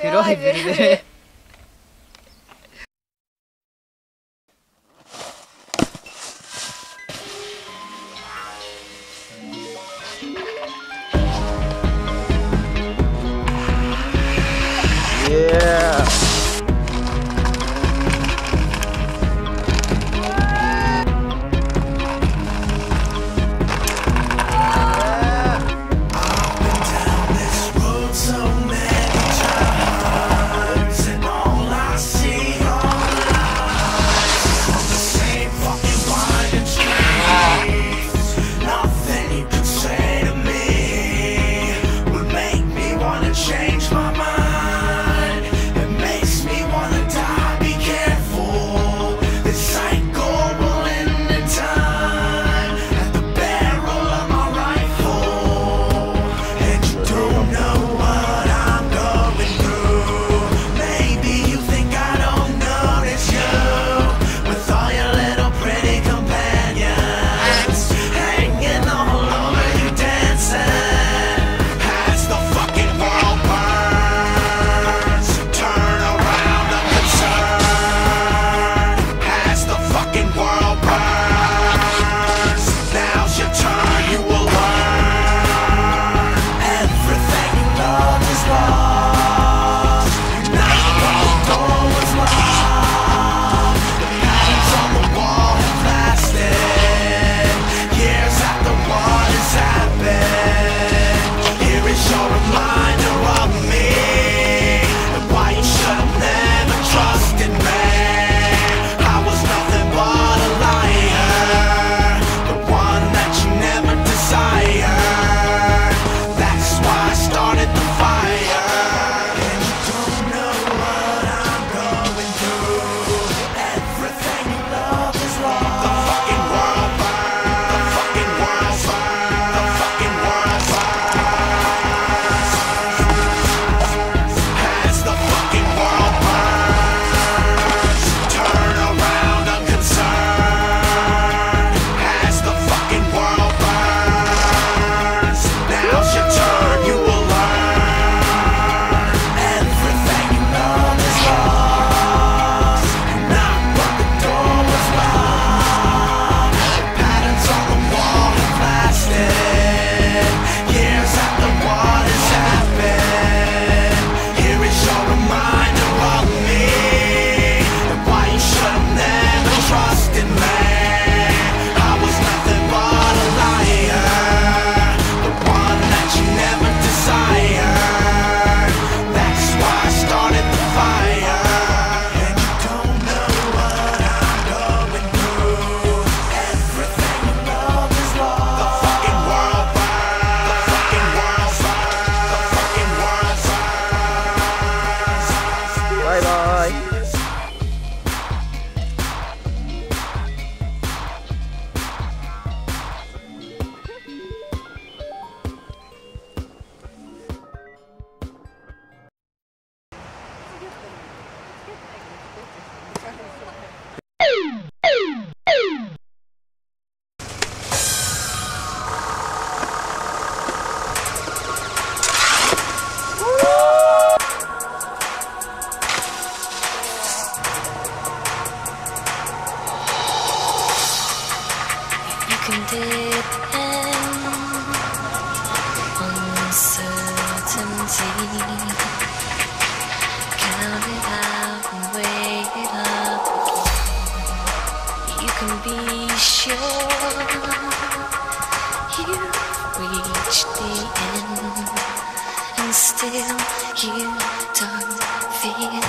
黒いブルブル。 can depend on certainty. Count it out and weigh it up. You can be sure you've reached the end, and still you don't feel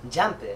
ジャンプ。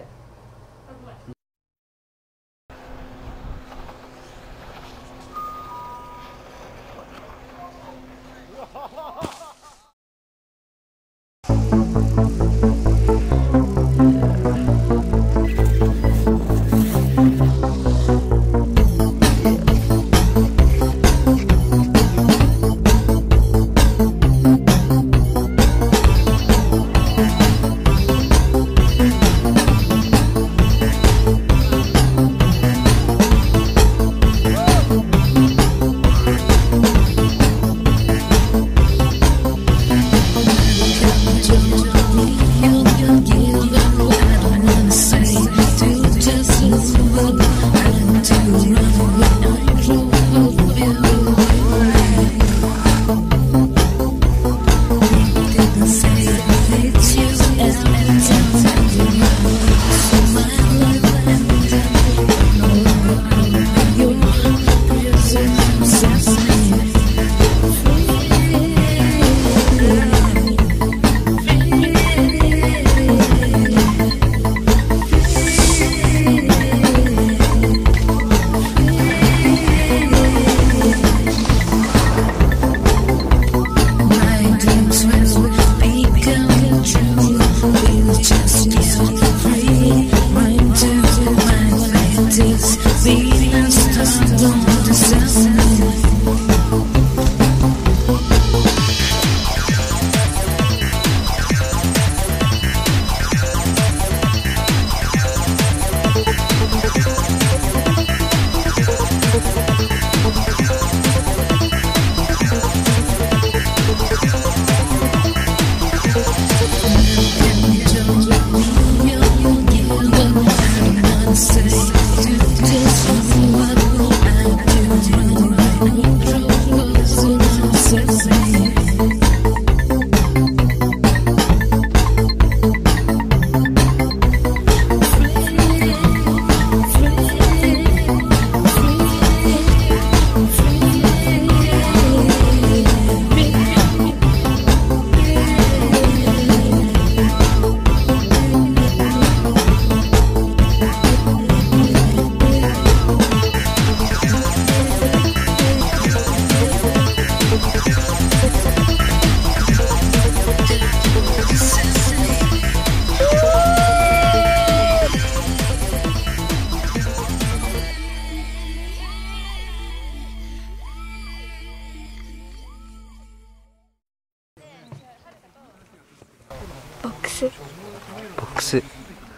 ボックス。 ボックス。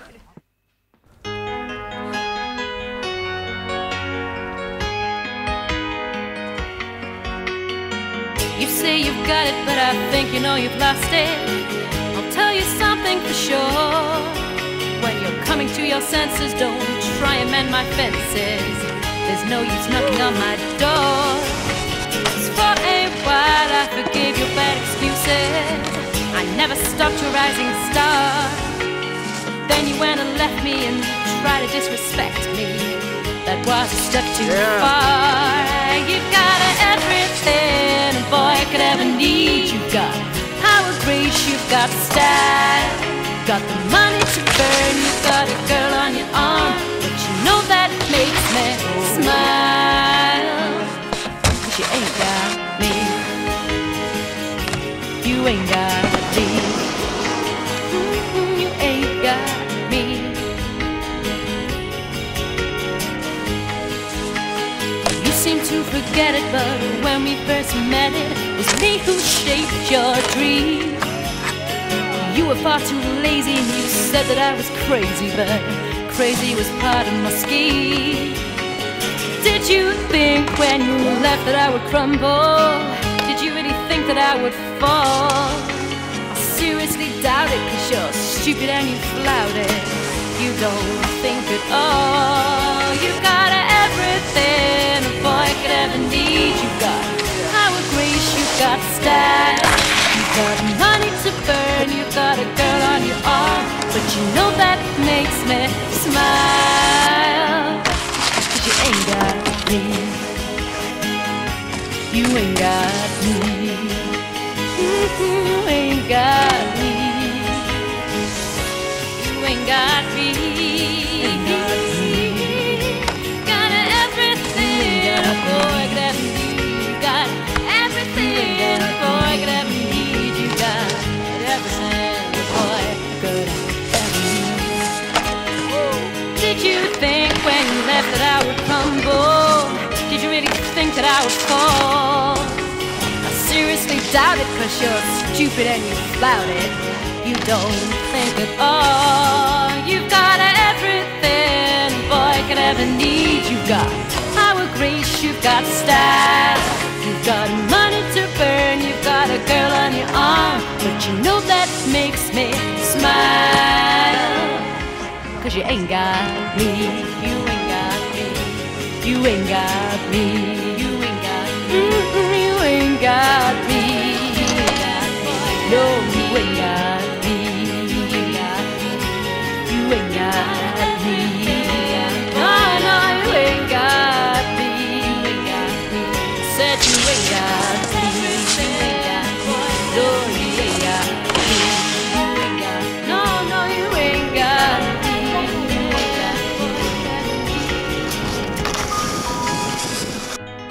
You say you've got it, but I think you know you've lost it. I'll tell you something for sure. When you're coming to your senses, don't try and mend my fences. There's no use knocking on my door. 'Cause for a while I forgave your bad excuses. I never stopped your rising star. But then you went and left me and tried to disrespect me. That was a step too far. You got everything a boy could ever need. You've got power, grace, you've got style, got the money to burn. You've got a girl on your arm, but you know that makes me smile. 'Cause you ain't got me. You ain't got me. You ain't got me. You seem to forget it, but when we first met it was me who shaped your dream. You were far too lazy and you said that I was crazy, but crazy was part of my scheme. Did you think when you left that I would crumble? Did you really think that I would fall? I seriously doubt it, 'cause you're stupid and you flout it. You don't think at all. You got everything a boy could ever need. You got power, grace, you got style, you got money to burn. You got a girl on your arm, but you know that makes me smile. 'Cause you ain't got me. You ain't got me. You ain't got me. You ain't got me. Got everything a boy could ever need. Got everything a boy could ever need. You got everything a boy could ever need. Did you think when you left that I would crumble? Did you really think that I would fall? I seriously doubt it, 'cause you're stupid and you flout it. You don't think at all. You've got everything a boy could ever need. You've got power, grace, you've got style. You've got money to burn, you've got a girl on your arm. But you know that makes me smile, 'cause you ain't got me. You ain't got me. You ain't got me. You ain't got me. You ain't got me. No, you ain't got me. You ain't got me. You ain't got me. No, no, you ain't got me. You ain't got me. Said you ain't got me. No, you ain't got me. You ain't got me. No, no, you ain't got me. You ain't got me.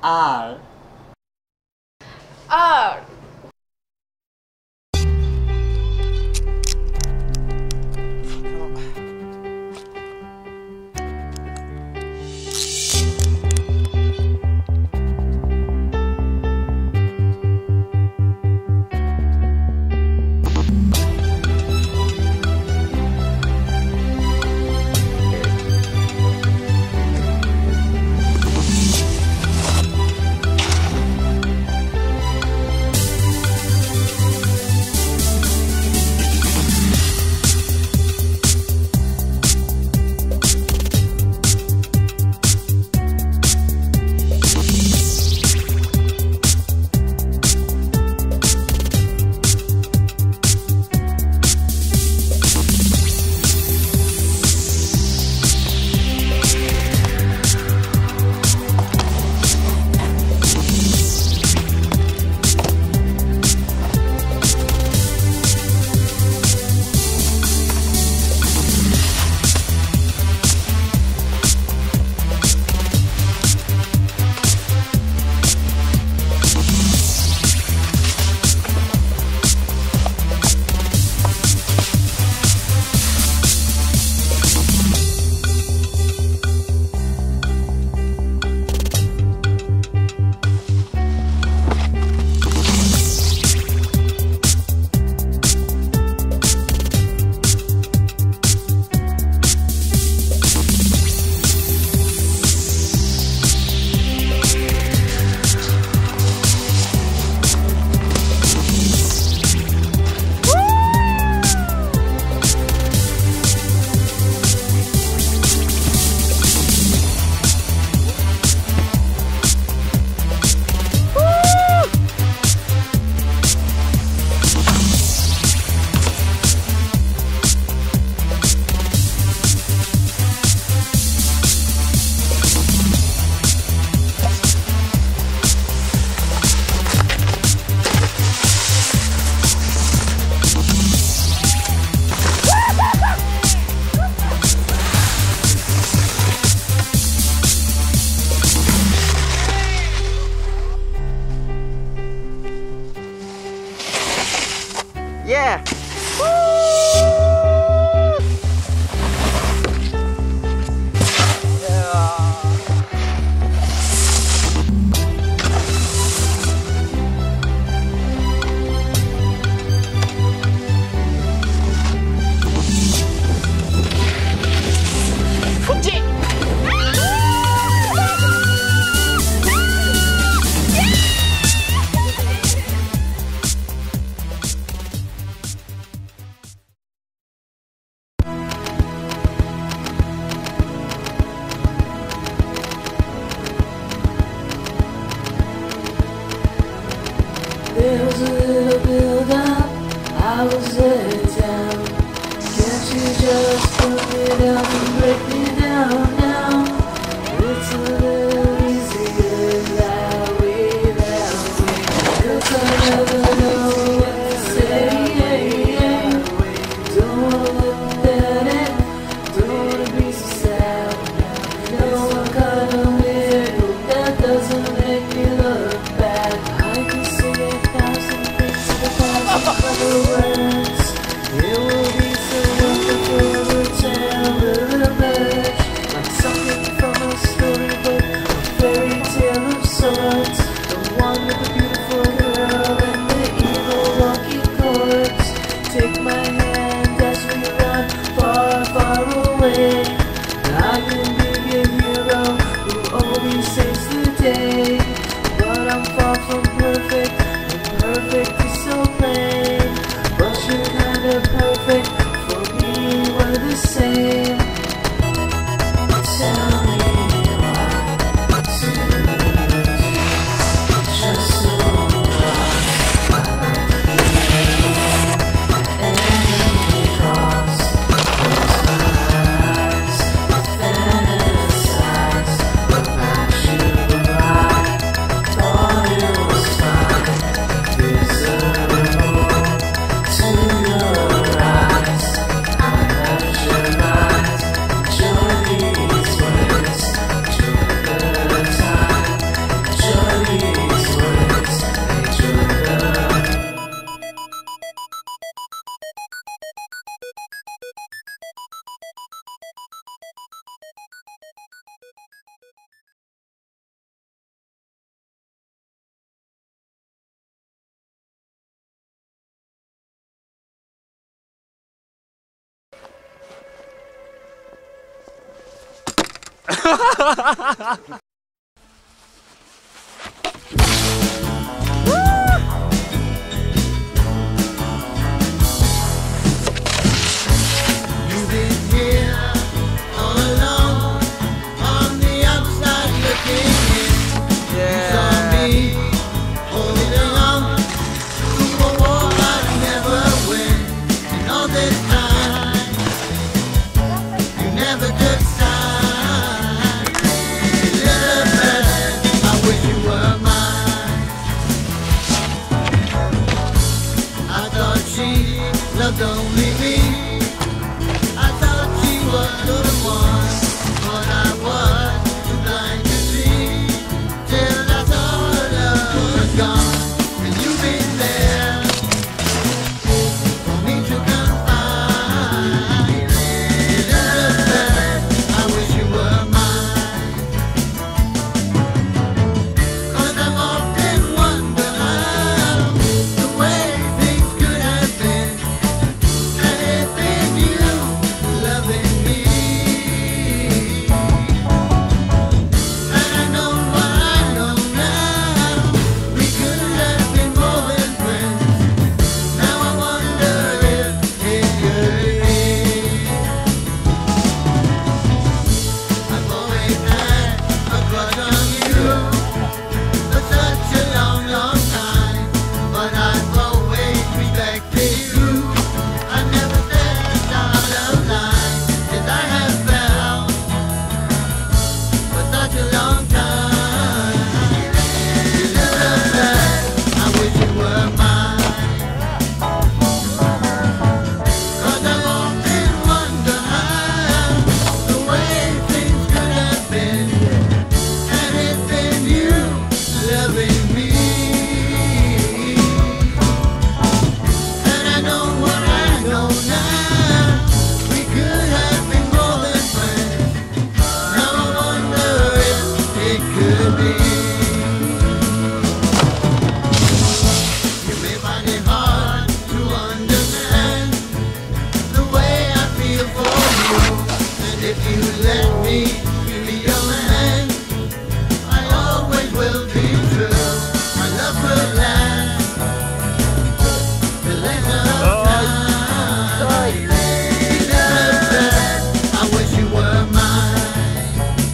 R R Yeah! There was a little build-up, I was let down. Can't you just put me down and break me down now? It's a little easier that way, that way. 'Cause I never know what to say. Don't wanna look at it, don't wanna be so sad. No one kind of weird, but that doesn't make me look bad. I can say 1,000 things in 1,000 other words. It will be so wonderful to tell the emerge, like something from a storybook, a fairy tale of sorts. The one with the beautiful girl and the evil walking corpse. Take my hand as we run far, far away. I can be a hero who always saves the day. But I'm far from perfect, and perfect is so plain. But you're kinda perfect, for me we're the same. Tell me what to do, just so Journey is Loved only me. I thought she was the one, but I was too blind to see. Till I saw her love was gone, and you've been there for me to confide. Elizabeth, I wish you were mine. 'Cause I've often wondered how the way things could have been. If you let me be your man, I always will be true. My love will last the length of time. Elizabeth, I wish you were mine.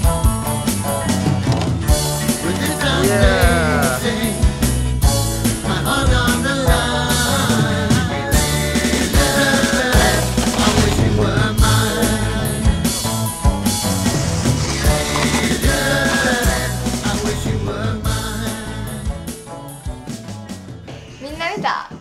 With this I'm facing my heart on the line. Elizabeth, I wish you were mine. みんな見た？